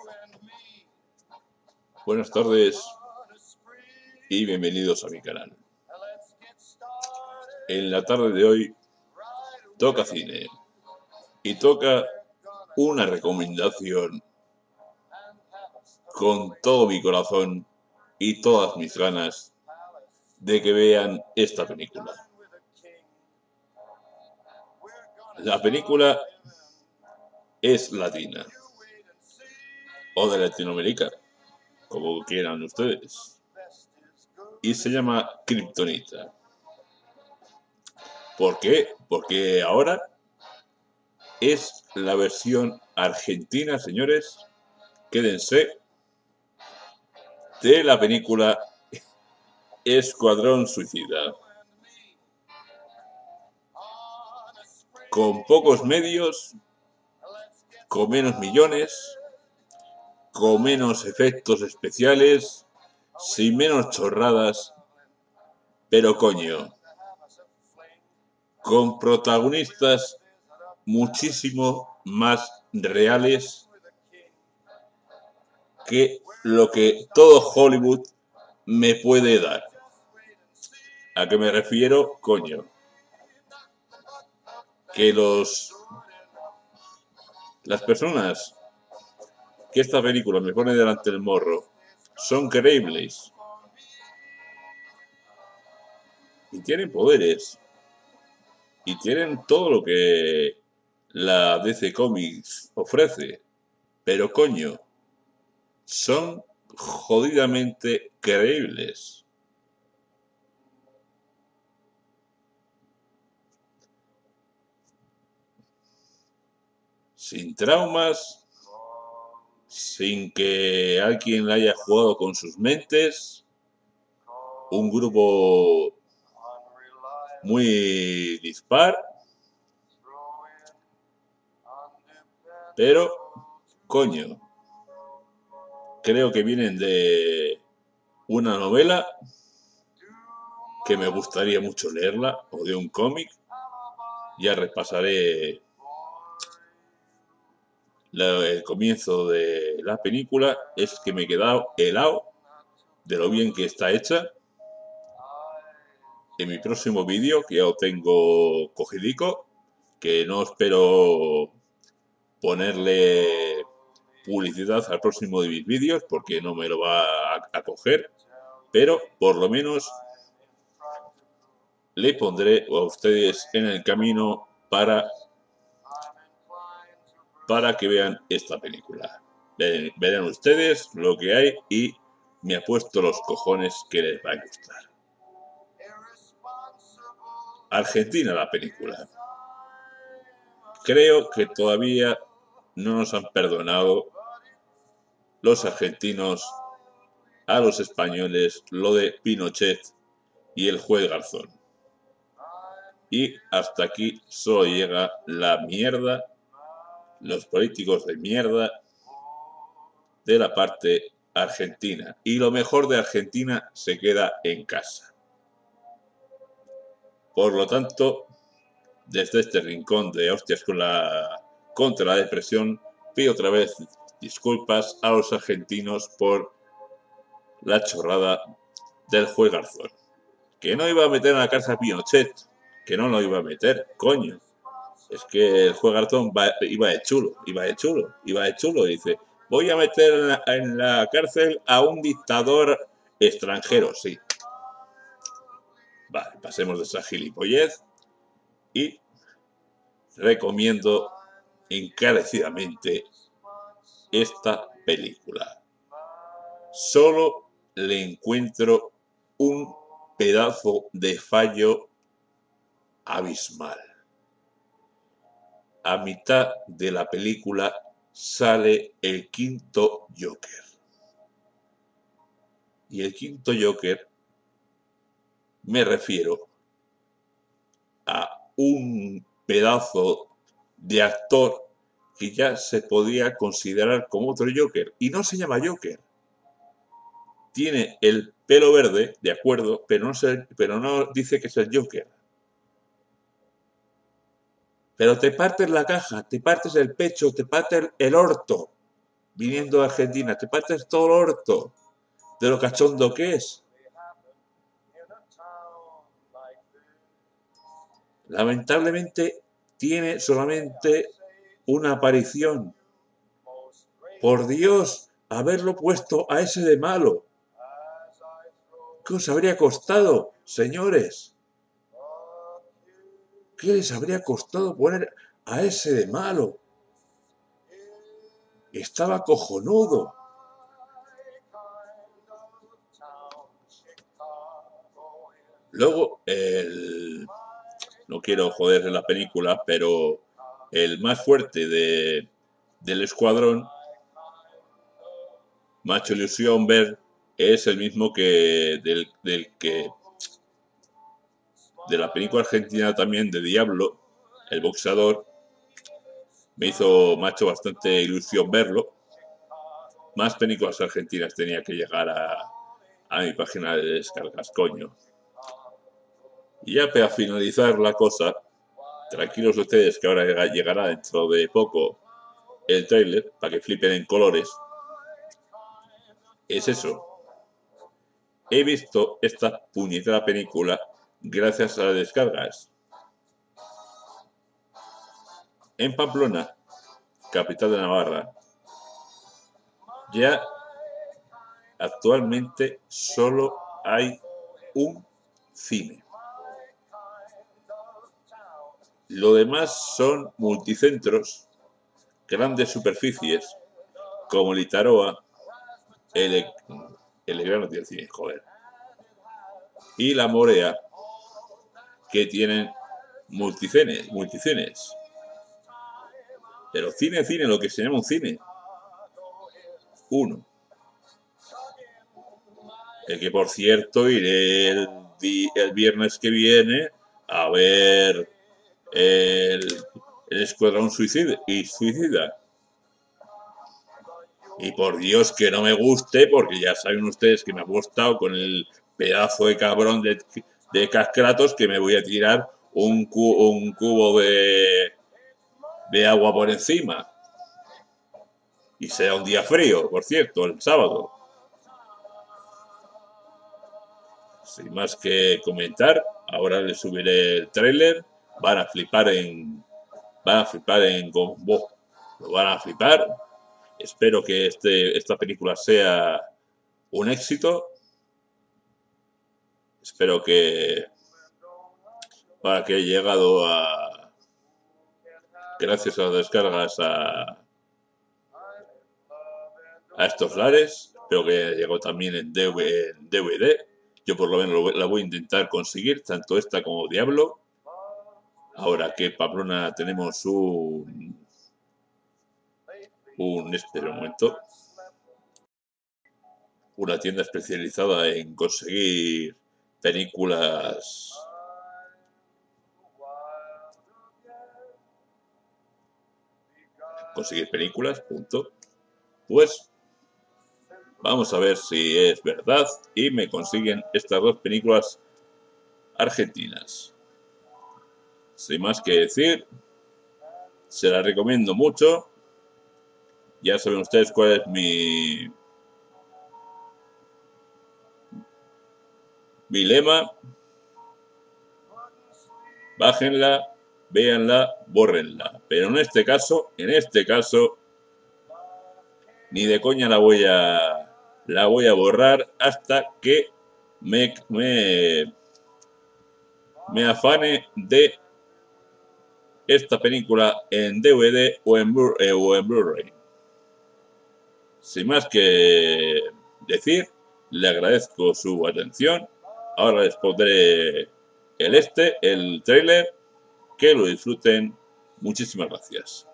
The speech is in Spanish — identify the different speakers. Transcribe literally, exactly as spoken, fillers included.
Speaker 1: Buenas tardes y bienvenidos a mi canal. En la tarde de hoy toca cine y toca una recomendación con todo mi corazón y todas mis ganas de que vean esta película. La película es latina o de Latinoamérica, como quieran ustedes, y se llama Kryptonita. ¿Por qué? Porque ahora es la versión argentina, señores, quédense, de la película Escuadrón Suicida. Con pocos medios, con menos millones, con menos efectos especiales, sin menos chorradas, pero coño, con protagonistas muchísimo más reales que lo que todo Hollywood me puede dar. ¿A qué me refiero? Coño, que los las personas que esta película me pone delante del morro son creíbles y tienen poderes y tienen todo lo que la D C Comics ofrece, pero coño, son jodidamente creíbles. Sin traumas, sin que alguien haya jugado con sus mentes, un grupo muy dispar, pero coño, creo que vienen de una novela que me gustaría mucho leerla, o de un cómic. Ya repasaré la, el comienzo de la película. Es que me he quedado helado de lo bien que está hecha. En mi próximo vídeo, que ya lo tengo cogidico, que no espero ponerle publicidad al próximo de mis vídeos porque no me lo va a, a coger, pero por lo menos le pondré a ustedes en el camino para para que vean esta película. Ven, verán ustedes lo que hay y me apuesto los cojones que les va a gustar. Argentina la película. Creo que todavía no nos han perdonado los argentinos a los españoles lo de Pinochet y el juez Garzón. Y hasta aquí solo llega la mierda, los políticos de mierda de la parte argentina. Y lo mejor de Argentina se queda en casa. Por lo tanto, desde este rincón de hostias con la, contra la depresión, pido otra vez disculpas a los argentinos por la chorrada del juez Garzón. Que no iba a meter en la cárcel a Pinochet, que no lo iba a meter, coño. Es que el juez Garzón va, iba de chulo, iba de chulo, iba de chulo. Y dice, voy a meter en la, en la cárcel a un dictador extranjero, sí. Vale, pasemos de esa gilipollez y recomiendo encarecidamente esta película. Solo le encuentro un pedazo de fallo abismal. A mitad de la película sale el quinto Joker. Y el quinto Joker me refiero a un pedazo de actor que ya se podría considerar como otro Joker. Y no se llama Joker. Tiene el pelo verde, de acuerdo, pero no, se, pero no dice que es el Joker. Pero te partes la caja, te partes el pecho, te partes el orto viniendo a Argentina. ¿Te partes todo el orto de lo cachondo que es? Lamentablemente tiene solamente una aparición. Por Dios, haberlo puesto a ese de malo. ¿Qué os habría costado, señores? ¿Qué les habría costado poner a ese de malo? Estaba cojonudo. Luego, el... no quiero joder la película, pero el más fuerte de, del escuadrón, macho ilusión ver, es el mismo que del, del que de la película argentina también de Diablo, el boxeador. Me hizo macho bastante ilusión verlo. Más películas argentinas tenía que llegar a, a mi página de descargas, coño. Y ya para finalizar la cosa, tranquilos ustedes que ahora llegará dentro de poco el tráiler para que flipen en colores. Es eso. He visto esta puñetera película gracias a las descargas. En Pamplona, capital de Navarra, ya actualmente solo hay un cine. Lo demás son multicentros, grandes superficies, como el Itaroa, el, el Grano tiene cine, joder, y la Morea, que tienen multicines, multicines. Pero cine, cine, lo que se llama un cine. Uno. El que, por cierto, iré el, el viernes que viene a ver el, el Escuadrón Suicida, y Suicida. Y por Dios que no me guste, porque ya saben ustedes que me ha gustado con el pedazo de cabrón de, de Caskratos que me voy a tirar un, cu, un cubo de, de agua por encima. Y será un día frío, por cierto, el sábado. Sin más que comentar, ahora les subiré el tráiler. Van a flipar en... Van a flipar en... Lo van a flipar. Espero que este, esta película sea un éxito. Espero que... Para que haya llegado a... Gracias a las descargas a... A estos lares. Espero que haya llegado también en D V D. Yo por lo menos la voy a intentar conseguir, tanto esta como Diablo. Ahora que en Pamplona tenemos un... Un... Espera un momento. Una tienda especializada en conseguir películas... Conseguir películas, punto. Pues... Vamos a ver si es verdad y me consiguen estas dos películas argentinas. Sin más que decir, se las recomiendo mucho. Ya saben ustedes cuál es mi, mi lema. Bájenla, véanla, bórrenla. Pero en este caso, en este caso, ni de coña la voy a... La voy a borrar hasta que me, me, me afane de esta película en D V D o en Blu- eh, o en Blu-ray. Sin más que decir, le agradezco su atención. Ahora les pondré el este, el trailer. Que lo disfruten. Muchísimas gracias.